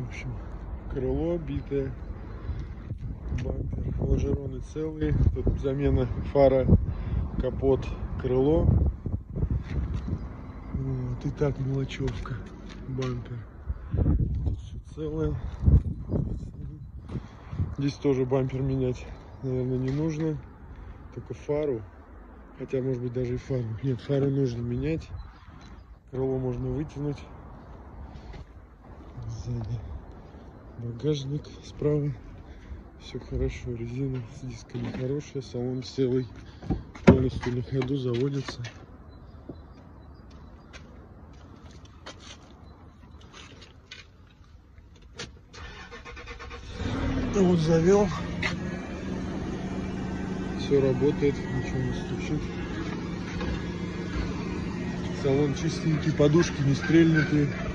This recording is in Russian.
В общем, крыло битое, бампер, лонжероны целые. Тут замена фара, капот, крыло. Вот, и так мелочевка, бампер. Тут все целое. Здесь тоже бампер менять, наверное, не нужно. Только фару. Хотя, может быть, даже и фару. Нет, фару нужно менять. Крыло можно вытянуть. Сзади багажник справа. Все хорошо. Резина с дисками хорошая. Салон целый. Полностью на ходу, заводится. Вот завел. Все работает, ничего не стучит. Салон чистенький, подушки не стрельнутые.